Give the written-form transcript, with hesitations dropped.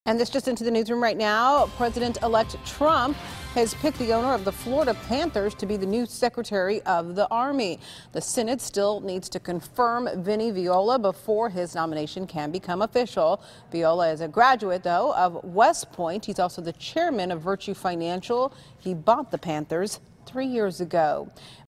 And this just into the newsroom right now. President-elect Trump has picked the owner of the Florida Panthers to be the new Secretary of the Army. The Senate still needs to confirm Vincent Viola before his nomination can become official. Viola is a graduate, though, of West Point. He's also the chairman of Virtue Financial. He bought the Panthers 3 years ago.